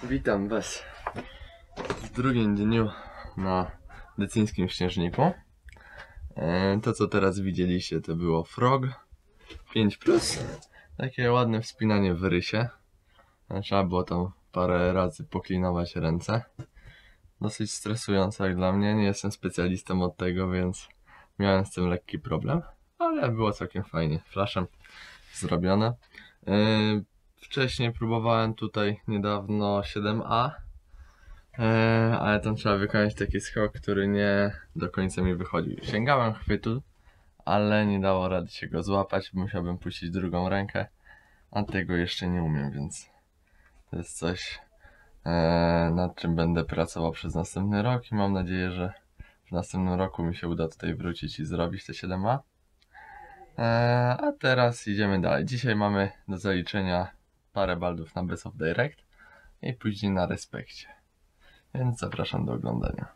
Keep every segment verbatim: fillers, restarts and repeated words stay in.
Witam Was w drugim dniu na decyńskim śnieżniku. To, co teraz widzieliście, to było Frog pięć plus. Takie ładne wspinanie w rysie. Trzeba było tam parę razy poklinować ręce. Dosyć stresujące jak dla mnie. Nie jestem specjalistą od tego, więc miałem z tym lekki problem. Ale było całkiem fajnie. Flashem zrobione. Wcześniej próbowałem tutaj niedawno siedem A, e, ale tam trzeba wykonać taki skok, który nie do końca mi wychodził. Sięgałem chwytu, ale nie dało rady się go złapać, musiałbym puścić drugą rękę, a tego jeszcze nie umiem, więc to jest coś, e, nad czym będę pracował przez następny rok i mam nadzieję, że w następnym roku mi się uda tutaj wrócić i zrobić te siedem A. E, a teraz idziemy dalej. Dzisiaj mamy do zaliczenia parę baldów na Best of Direct i później na Respekcie. Więc zapraszam do oglądania.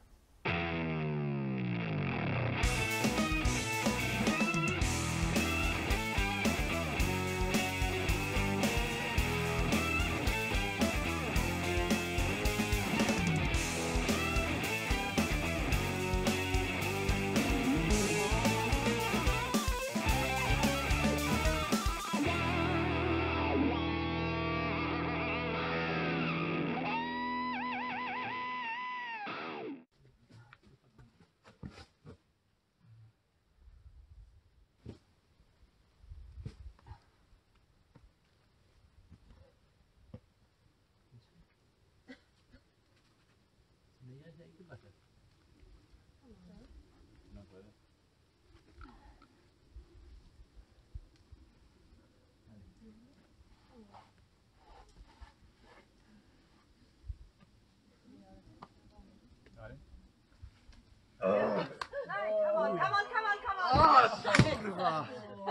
Oh. Come on, come on, come on, come on. Oh,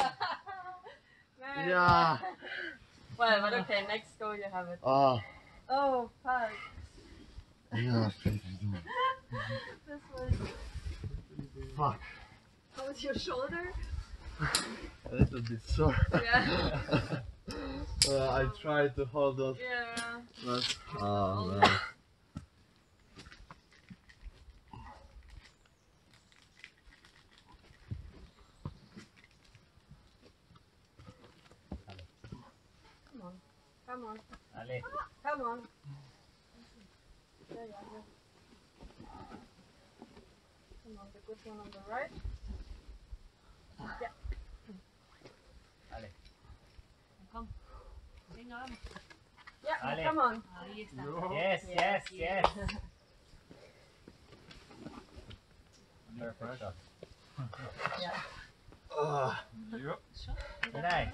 yeah. Well, but okay, next go you have it. Oh, Oh, fuck. yeah, This was. fuck. How was your shoulder? A little bit sore. Yeah. uh, I tried to hold it, Yeah. but oh man. Come on. Come on. Dale. Come on. Yeah, yeah, yeah. Come on, the good one on the right. Yeah. Dale. Kom. Hæng om. Yeah, Ale. come on. Ahí está. Yes, yes, yes. Under pressure. Yeah. Oh. Thế này.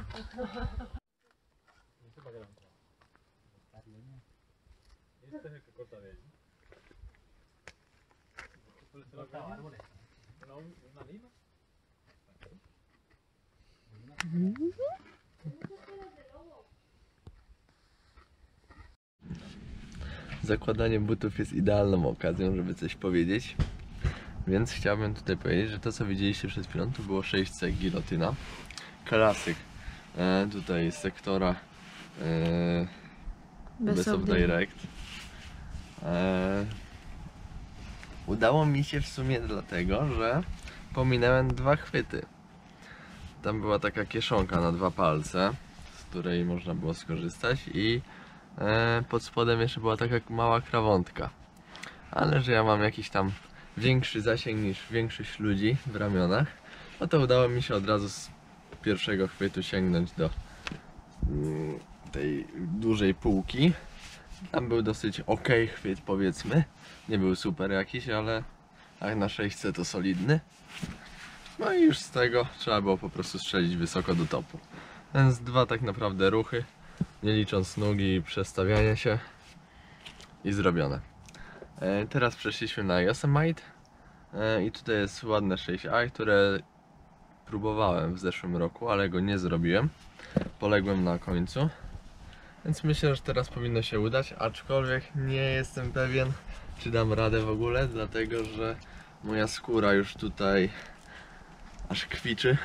Zakładanie butów jest idealną okazją, żeby coś powiedzieć. Więc chciałbym tutaj powiedzieć, że to, co widzieliście przed chwilą, to było sześć C gilotyna. Klasyk e, tutaj z sektora e, Best, Best of Direct. E, udało mi się w sumie dlatego, że pominąłem dwa chwyty. Tam była taka kieszonka na dwa palce, z której można było skorzystać, i e, pod spodem jeszcze była taka mała krawątka. Ale że ja mam jakiś tam większy zasięg niż większość ludzi w ramionach, no to udało mi się od razu z pierwszego chwytu sięgnąć do mm, tej dużej półki. Tam był dosyć ok chwyt, powiedzmy. Nie był super jakiś, ale jak na sześć C to solidny. No i już z tego trzeba było po prostu strzelić wysoko do topu. Więc dwa tak naprawdę ruchy, nie licząc nógi i przestawiania się, i zrobione. E, teraz przeszliśmy na Yosemite e, i tutaj jest ładne sześć A, które próbowałem w zeszłym roku, ale go nie zrobiłem. Poległem na końcu. Więc myślę, że teraz powinno się udać, aczkolwiek nie jestem pewien, czy dam radę w ogóle, dlatego że moja skóra już tutaj aż kwiczy.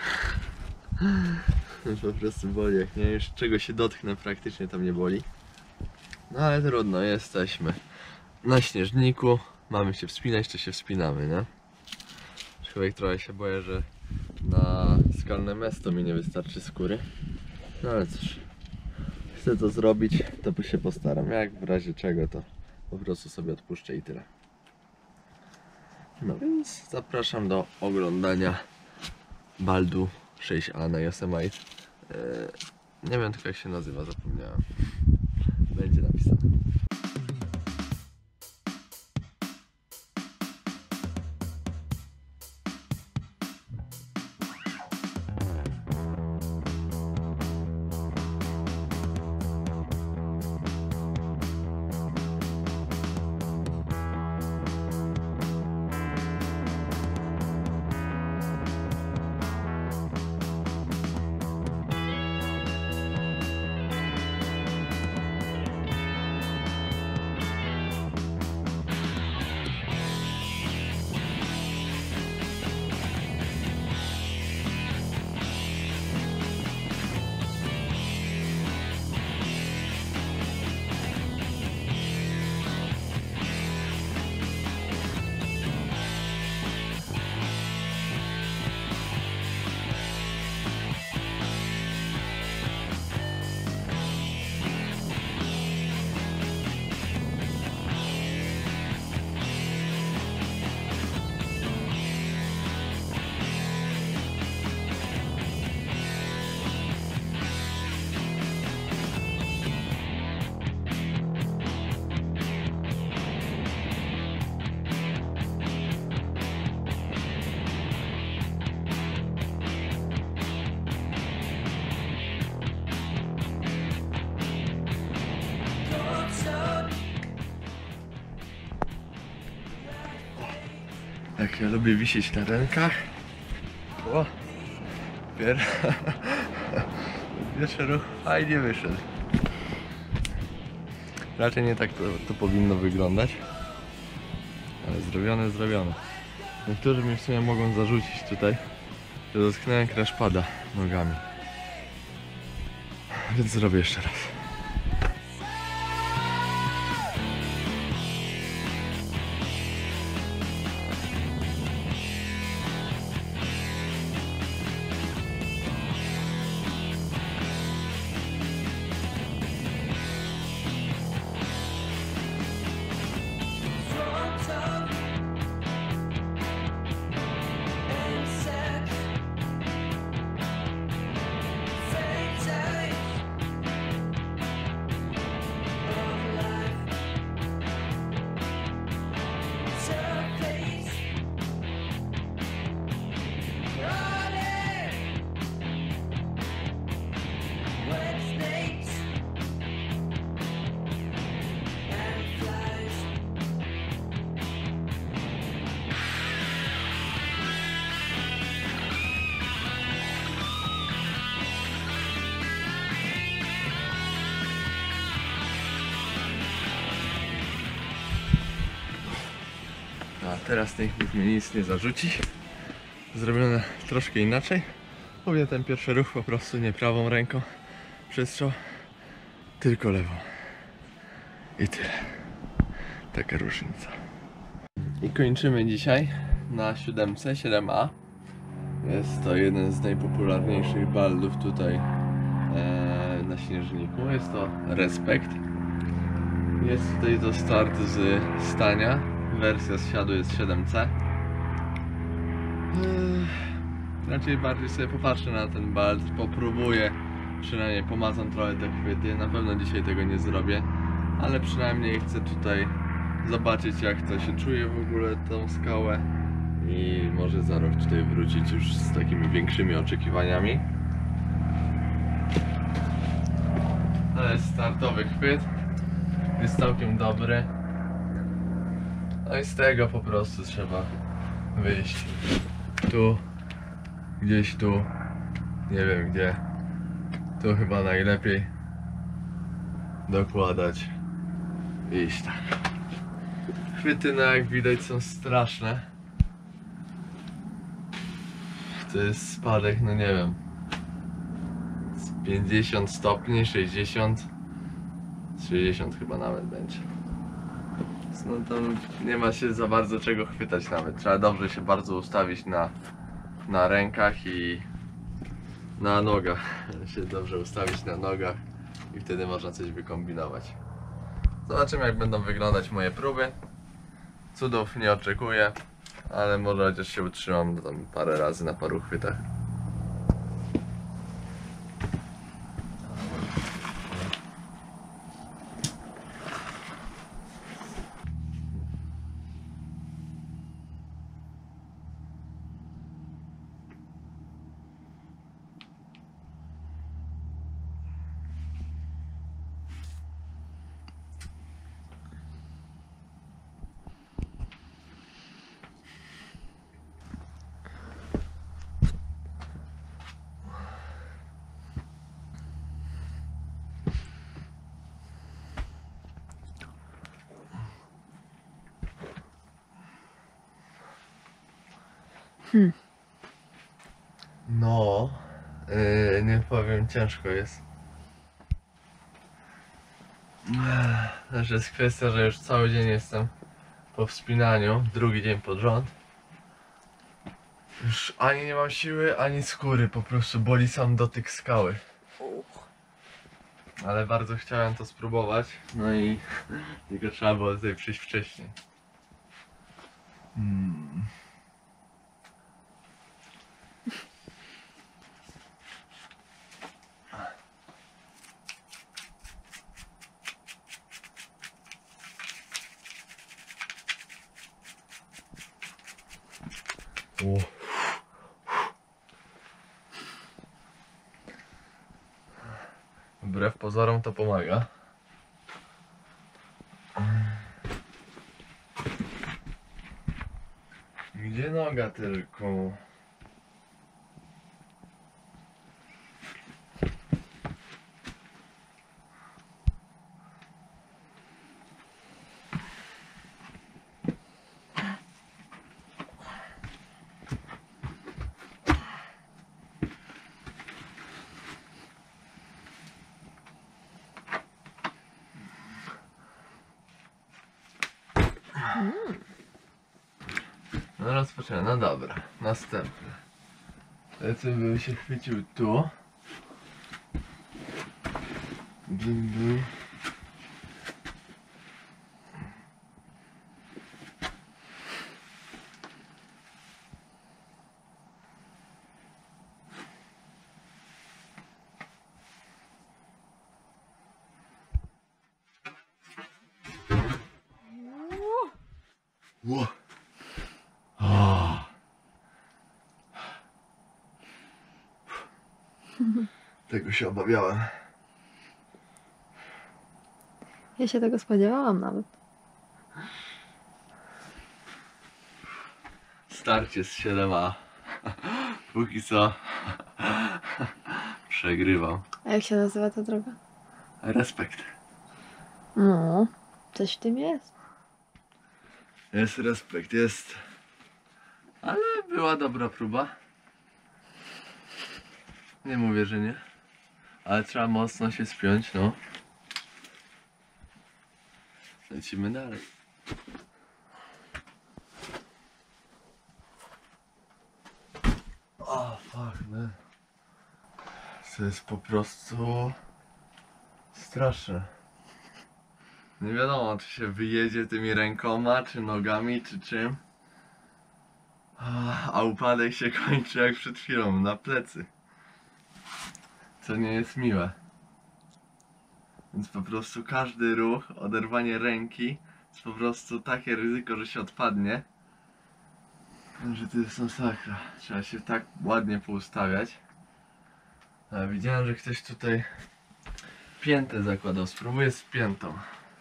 Po prostu boli, jak nie, już czego się dotknę praktycznie tam nie boli. No ale trudno, jesteśmy na śnieżniku, mamy się wspinać, to się wspinamy, nie? Człowiek trochę się boję, że na skalne miasto mi nie wystarczy skóry. No ale cóż, chcę to zrobić, to się postaram. Jak w razie czego, to po prostu sobie odpuszczę i tyle. No więc zapraszam do oglądania Baldu sześć A na Yosemite. Eee, nie wiem tylko jak się nazywa, zapomniałem. Będzie napisane. Jak ja lubię wisieć na rękach. O! Pier... Pierwszy ruch fajnie wyszedł. Raczej nie tak to, to powinno wyglądać. Ale zrobione, zrobione. Niektórzy mi w sumie mogą zarzucić tutaj, że dotknąłem crashpada nogami. Więc zrobię jeszcze raz. A teraz nikt mi nic nie zarzuci. Zrobione troszkę inaczej. Powiem ten pierwszy ruch po prostu nie prawą ręką przestrzał, tylko lewą. I tyle. Taka różnica. I kończymy dzisiaj na siódemce, siedem A. Jest to jeden z najpopularniejszych baldów tutaj e, na śnieżniku. Jest to Respekt. Jest tutaj to start z stania. Wersja z siadu jest siedem C. Raczej bardziej sobie popatrzę na ten bald, popróbuję, przynajmniej pomacam trochę te chwyty. Na pewno dzisiaj tego nie zrobię, ale przynajmniej chcę tutaj zobaczyć, jak to się czuje w ogóle tą skałę i może za rok tutaj wrócić już z takimi większymi oczekiwaniami. Ale startowy chwyt jest całkiem dobry. No i z tego po prostu trzeba wyjść. Tu, gdzieś tu, nie wiem gdzie. Tu chyba najlepiej dokładać i iść tak. Chwyty, no jak widać, są straszne. To jest spadek, no nie wiem, z pięćdziesiąt stopni, sześćdziesiąt. sześćdziesiąt chyba nawet będzie. No to nie ma się za bardzo czego chwytać nawet. Trzeba dobrze się bardzo ustawić na, na rękach i na nogach. Się dobrze ustawić na nogach i wtedy można coś wykombinować. Zobaczymy, jak będą wyglądać moje próby. Cudów nie oczekuję, ale może chociaż się utrzymam tam parę razy na paru chwytach. Hmm. No, yy, nie powiem, ciężko jest. Też jest kwestia, że już cały dzień jestem po wspinaniu, drugi dzień pod rząd. Już ani nie mam siły, ani skóry, po prostu boli sam dotyk skały. Ale bardzo chciałem to spróbować, no i tylko trzeba było tutaj przyjść wcześniej. Hmm. O. Wbrew pozorom to pomaga. Gdzie noga tylko? No rozpoczynam, no dobra, następny. Lecę bym się chwycił tu. Bym był. Ło. Tego się obawiałem. Ja się tego spodziewałam nawet. Starcie z siedem A. Póki co przegrywam. A jak się nazywa ta droga? Respekt. No, coś w tym jest. Jest respekt, jest. Ale była dobra próba. Nie mówię, że nie. Ale trzeba mocno się spiąć, no. Lecimy dalej. O, fuck, man. To jest po prostu straszne. Nie wiadomo, czy się wyjedzie tymi rękoma, czy nogami, czy czym. A, a upadek się kończy jak przed chwilą, na plecy. Co nie jest miłe. Więc po prostu każdy ruch, oderwanie ręki jest po prostu takie ryzyko, że się odpadnie, że to jest masakra. Trzeba się tak ładnie poustawiać. A widziałem, że ktoś tutaj piętę zakładał. Spróbuję z piętą.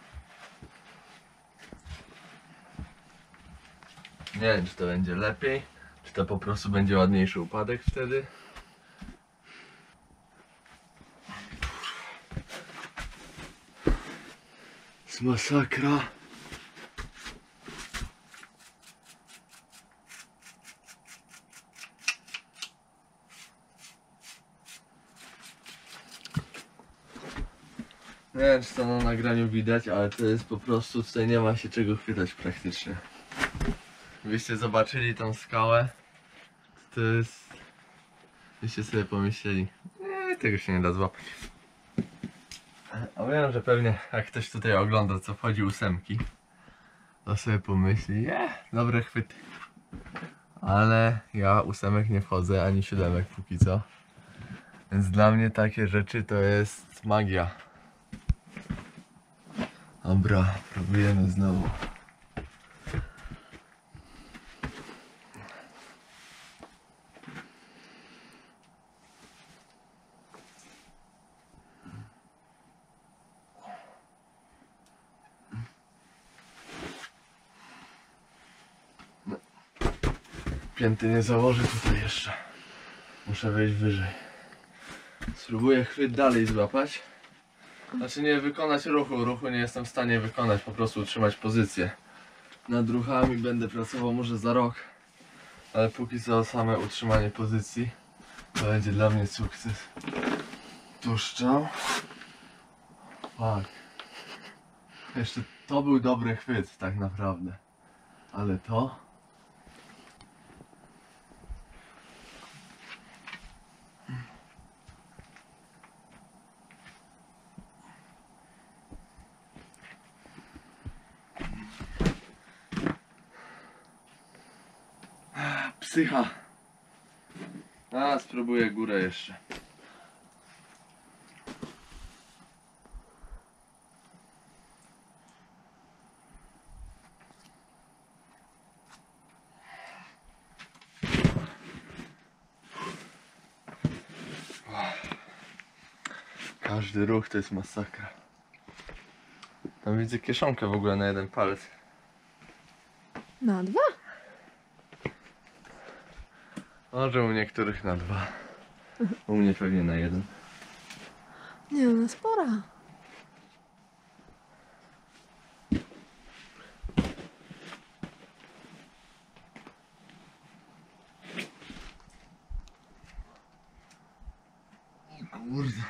Nie wiem, czy to będzie lepiej, czy to po prostu będzie ładniejszy upadek wtedy. Jest masakra. Nie wiem, czy to na nagraniu widać, ale to jest po prostu, tutaj nie ma się czego chwytać praktycznie. Byście zobaczyli tą skałę, to jest... Byście sobie pomyśleli, nie, tego się nie da złapać. A wiem, że pewnie jak ktoś tutaj ogląda, co wchodzi ósemki, to sobie pomyśli, nie, dobre chwyty. Ale ja ósemek nie wchodzę, ani siódemek póki co. Więc dla mnie takie rzeczy to jest magia. Dobra, próbujemy znowu. No. Pięty nie założę tutaj jeszcze. Muszę wejść wyżej. Spróbuję chwyt dalej złapać. Znaczy nie wykonać ruchu, ruchu nie jestem w stanie wykonać, po prostu utrzymać pozycję. Nad ruchami będę pracował może za rok, ale póki co same utrzymanie pozycji to będzie dla mnie sukces. Puszczam. Tak. Jeszcze to był dobry chwyt tak naprawdę, ale to... Psycha. A, spróbuję górę jeszcze. Każdy ruch to jest masakra. Tam widzę kieszonkę w ogóle na jeden palec. Na dwa? Może u niektórych na dwa. U mnie pewnie na jeden. Nie, ona spora. Kurde.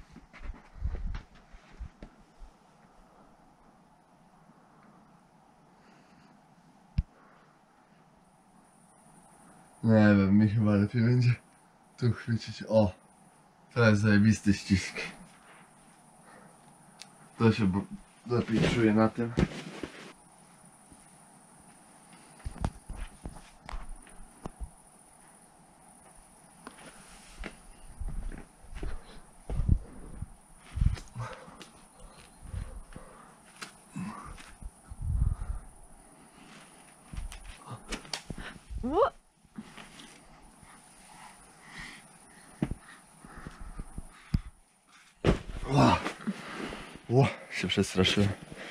Nie wiem, mi chyba lepiej będzie tu chwycić. O! To jest zajebisty ścisk. To się bo- lepiej czuję na tym. Ło! Ła! Ła! Się przestraszyłem.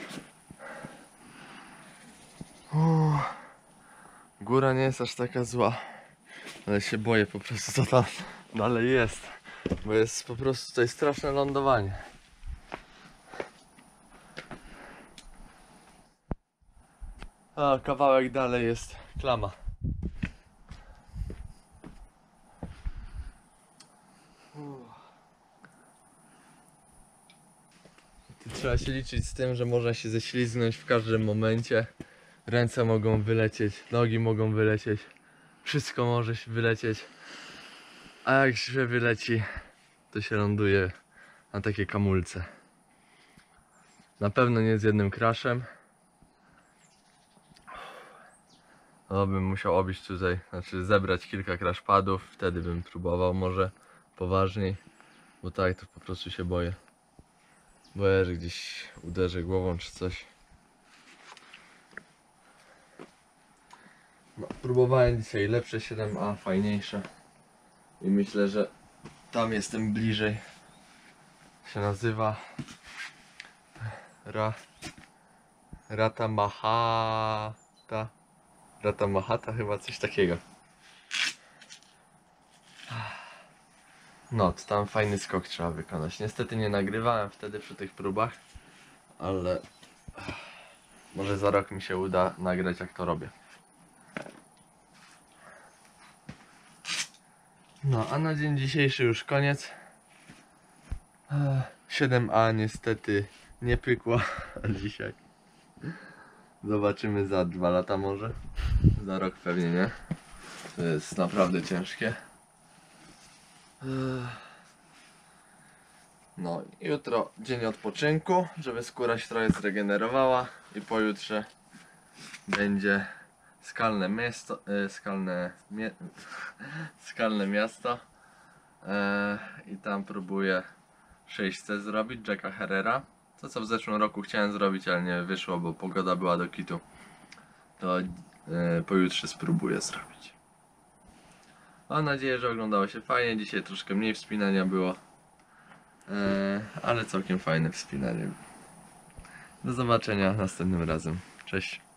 Uuu. Góra nie jest aż taka zła, ale się boję po prostu, co tam dalej jest, bo jest po prostu tutaj straszne lądowanie. A kawałek dalej jest klama. Trzeba się liczyć z tym, że można się ześlizgnąć w każdym momencie. Ręce mogą wylecieć, nogi mogą wylecieć, wszystko może się wylecieć. A jak się wyleci, to się ląduje na takie kamulce. Na pewno nie z jednym crashem. No bym musiał obić tutaj, znaczy zebrać kilka crashpadów, wtedy bym próbował może poważniej. Bo tak to po prostu się boję. Boję, że gdzieś uderzę głową czy coś. No, próbowałem dzisiaj lepsze siedem A, fajniejsze. I myślę, że tam jestem bliżej. Się nazywa Ra Rata Mahata. Rata Mahata chyba coś takiego. No, to tam fajny skok trzeba wykonać. Niestety nie nagrywałem wtedy przy tych próbach, ale może za rok mi się uda nagrać, jak to robię. No, a na dzień dzisiejszy już koniec. siedem A niestety nie pykła dzisiaj. Zobaczymy za dwa lata może. Za rok pewnie nie. To jest naprawdę ciężkie. No, jutro dzień odpoczynku, żeby skóra się trochę zregenerowała i pojutrze będzie skalne miasto, e, skalne, mie, skalne miasto e, i tam próbuję sześć C zrobić, Jacka Herrera. To co w zeszłym roku chciałem zrobić, ale nie wyszło, bo pogoda była do kitu. To e, pojutrze spróbuję zrobić. Mam nadzieję, że oglądało się fajnie. Dzisiaj troszkę mniej wspinania było. E, ale całkiem fajne wspinanie. Do zobaczenia następnym razem. Cześć.